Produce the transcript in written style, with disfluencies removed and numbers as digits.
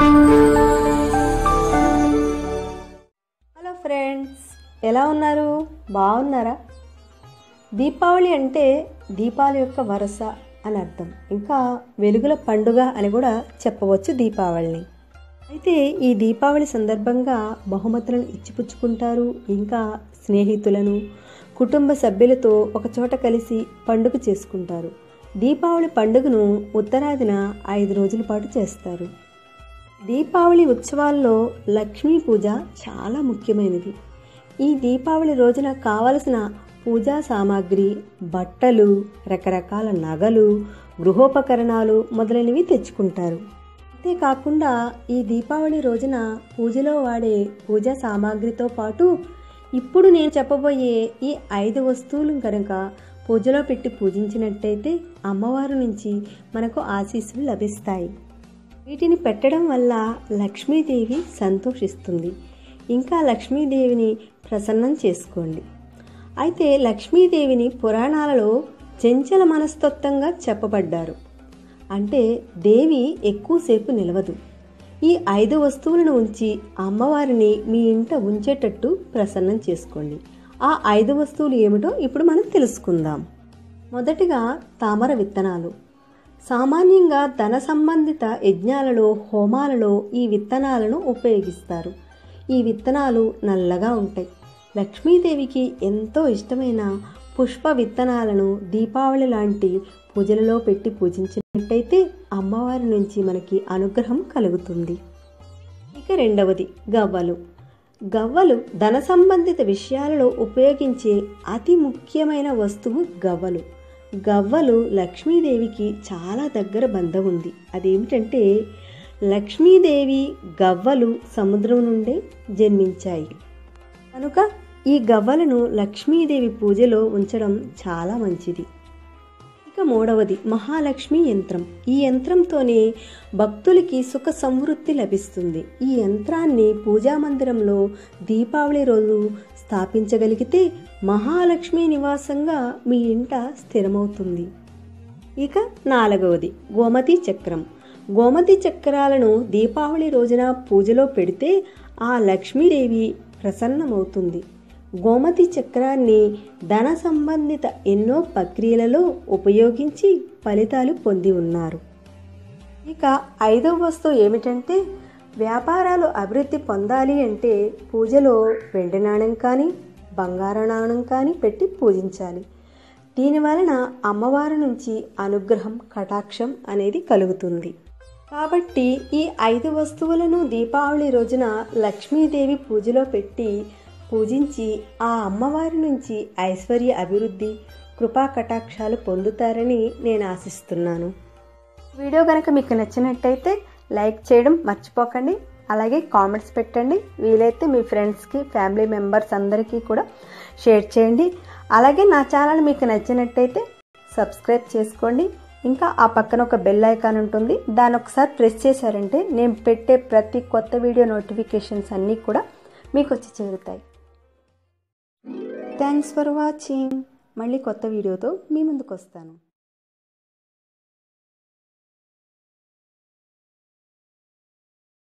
Hello friends, ఎలా ఉన్నారు? బాగున్నారా? దీపావళి అంటే దీపాల యొక్క వరుస అని అర్థం. ఇంకా వెలుగుల పండుగ అని కూడా చెప్పవచ్చు దీపావళిని. అయితే ఈ దీపావళి సందర్భంగా బహుమతులను ఇచ్చిపుచ్చుకుంటారు. ఇంకా స్నేహితులను, కుటుంబ సభ్యులతో ఒకచోట కలిసి పండుగ చేసుకుంటారు. దీపావళి పండుగను ఉత్తరాదిన 5 రోజుల పాటు చేస్తారు. దీపావళి ఉత్సవాల్లో లక్ష్మీ పూజ చాలా ముఖ్యమైనది. ఈ దీపావళి రోజున కావలసిన పూజా సామాగ్రి, బట్టలు, రకరకాల నగలు, గృహోపకరణాలు మొదలైనవి తెచ్చుకుంటారు. అంతేకాకుండా ఈ దీపావళి రోజున పూజలో వాడే పూజా సామాగ్రితో పాటు ఇప్పుడు నేను చెప్పబోయే ఈ 5 వస్తువులు కనుక పూజలో పెట్టి పూజించినట్టయితే అమ్మవారి నుంచి మనకు ఆశీస్సులు లభిస్తాయి. వీటిని పెట్టడం వల్ల లక్ష్మీదేవి సంతోషిస్తుంది. ఇంకా లక్ష్మీదేవిని ప్రసన్నం చేసుకోండి. అయితే లక్ష్మీదేవిని పురాణాలలో చంచల మనస్తత్వంగా చెప్పబడ్డారు. అంటే దేవి ఎక్కువసేపు నిలవదు. ఈ 5 వస్తువులను ఉంచి అమ్మవారిని మీ ఇంట ఉంచేటట్టు ప్రసన్నం చేసుకోండి. ఆ 5 వస్తువులు ఏమిటో ఇప్పుడు మనం తెలుసుకుందాం. మొదటిగా తామర విత్తనాలు. సామాన్యంగా ధన సంబంధిత యజ్ఞాలలో, హోమాలలో ఈ విత్తనాలను ఉపయోగిస్తారు. ఈ విత్తనాలు నల్లగా ఉంటాయి. లక్ష్మీదేవికి ఎంతో ఇష్టమైన పుష్ప విత్తనాలను దీపావళి లాంటి పూజలలో పెట్టి పూజించినట్టయితే అమ్మవారి నుంచి మనకి అనుగ్రహం కలుగుతుంది. ఇక రెండవది గవ్వలు. గవ్వలు ధన సంబంధిత విషయాలలో ఉపయోగించే అతి ముఖ్యమైన వస్తువు గవ్వలు. గవ్వలు లక్ష్మీదేవికి చాలా దగ్గర బంధం ఉంది. అదేమిటంటే లక్ష్మీదేవి గవ్వలు సముద్రం నుండే జన్మించాయి కనుక ఈ గవ్వలను లక్ష్మీదేవి పూజలో ఉంచడం చాలా మంచిది. ఇక మూడవది మహాలక్ష్మి యంత్రం. ఈ యంత్రంతోనే భక్తులకి సుఖ సమృద్ధి లభిస్తుంది. ఈ యంత్రాన్ని పూజా మందిరంలో దీపావళి రోజు స్థాపించగలిగితే మహాలక్ష్మి నివాసంగా మీ ఇంట స్థిరమవుతుంది. ఇక నాలుగవది గోమతి చక్రం. గోమతి చక్రాలను దీపావళి రోజున పూజలో పెడితే ఆ లక్ష్మీదేవి ప్రసన్నమవుతుంది. గోమతి చక్రాన్ని ధన సంబంధిత ఎన్నో ప్రక్రియలలో ఉపయోగించి ఫలితాలు పొంది ఉన్నారు. ఇక 5వ వస్తువు ఏమిటంటే వ్యాపారాలు అభివృద్ధి పొందాలి అంటే పూజలో వెండి నాణెం కానీ బంగారు నాణెం కానీ పెట్టి పూజించాలి. దీనివలన అమ్మవారి నుంచి అనుగ్రహం, కటాక్షం అనేది కలుగుతుంది. కాబట్టి ఈ 5 వస్తువులను దీపావళి రోజున లక్ష్మీదేవి పూజలో పెట్టి పూజించి ఆ అమ్మవారి నుంచి ఐశ్వర్య, అభివృద్ధి, కృపా కటాక్షాలు పొందుతారని నేను ఆశిస్తున్నాను. వీడియో కనుక మీకు నచ్చినట్టయితే లైక్ చేయడం మర్చిపోకండి. అలాగే కామెంట్స్ పెట్టండి. వీలైతే మీ ఫ్రెండ్స్కి, ఫ్యామిలీ మెంబర్స్ అందరికీ కూడా షేర్ చేయండి. అలాగే నా ఛానల్ మీకు నచ్చినట్టయితే సబ్స్క్రైబ్ చేసుకోండి. ఇంకా ఆ పక్కన ఒక బెల్ ఐకాన్ ఉంటుంది. దాన్ని ఒకసారి ప్రెస్ చేశారంటే నేను పెట్టే ప్రతి కొత్త వీడియో నోటిఫికేషన్స్ అన్నీ కూడా మీకు వచ్చి చేరుతాయి. Thanks for watching. మళ్ళీ కొత్త వీడియోతో మీ ముందుకు వస్తాను.